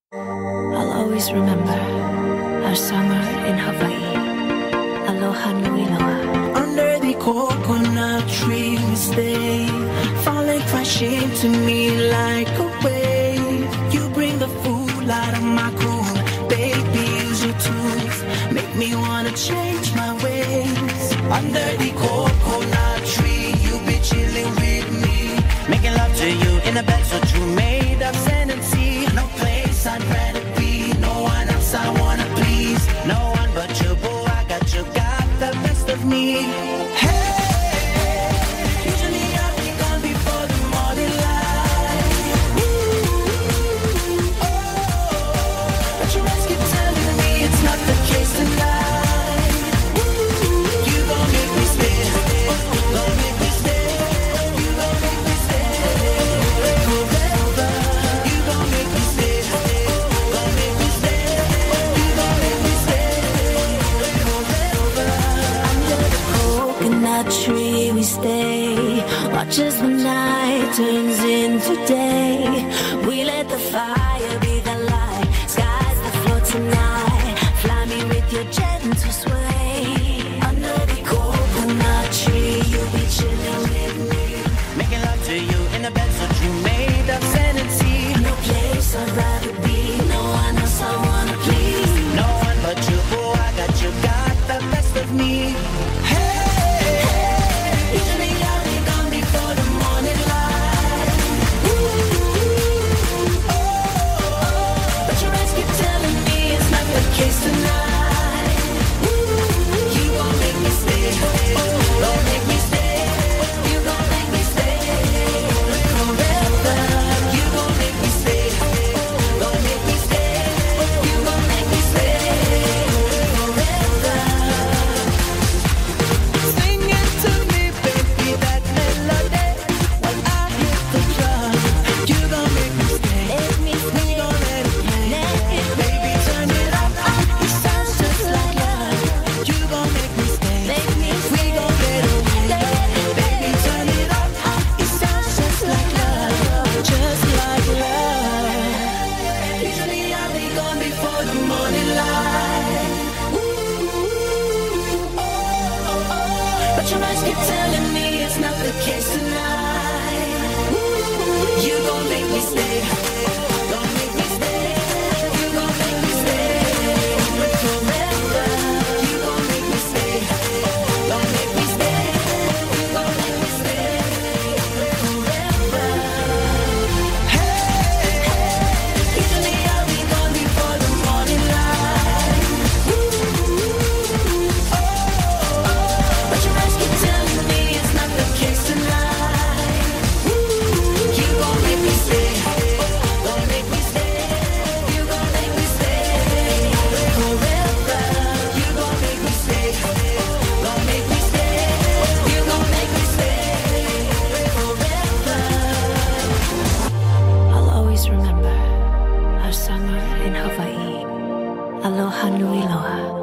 I'll always remember our summer in Hawaii. Aloha nui loa. Under the coconut tree we stay, falling crashing to me like a wave. You bring the food out of my cool, baby, use your tools, make me wanna change my ways. Under the coconut tree, you be chilling with me, making love to you in a bed so true, made of sand and sea. No place I'd rather be, no one else I wanna please, no one but you, boo, I got you, got the best of me. Hey, usually I'll be gone before the morning light. Ooh, oh, but your eyes keep telling me it's not the case tonight. Ooh, you gon' make me stay, gon' make me stay, you gon' make me stay forever. You gon' make me stay, gon' make me stay, you gon' make me stay forever. Under the coconut tree we stay, watch as the night turns into day. We let the fire be the light, sky's the floor tonight. Fly me with your gentle sway. Under the coconut tree, you'll be chilling with me, making love to you in a bed so true, made of sand and sea. No place I'd rather be, no one else I wanna please, no one but you, oh, I got you, got the best of me. Hey, usually I'll be gone before the morning light. Ooh, oh, but your eyes keep telling me it's not the case tonight. Ooh, you gon' make me stay, gon' make me stay, you gon' make me stay forever. You gon' make me stay, gon' make me stay, you gon' make me stay forever. Sing it to me, baby, that melody. When I hit the drum, you gon' make me stay. We gon' let it play. Baby, turn it up. It sounds just like love. You gon' make me stay. We gon' let it play. Baby, turn it up. It sounds just like love. Just like love. Usually I'll be gone before the morning light. Ooh, oh, but your eyes keep telling me it's not the case tonight. Ooh, you gon' make me stay, gon' make me stay, you gon' make me stay forever. You gon' make me stay, gon' make me stay, you gon' make me stay forever. Hey, usually I'll be gone before the morning light. Ooh, oh, but your eyes keep telling me it's not the case tonight. Ooh, you gon' make me stay, gon' make me stay, you gon' make me stay forever. You gon' make me stay, gon' make me stay, you gon' make me stay forever. I'll always remember our summer in Hawaii. Aloha nui loa.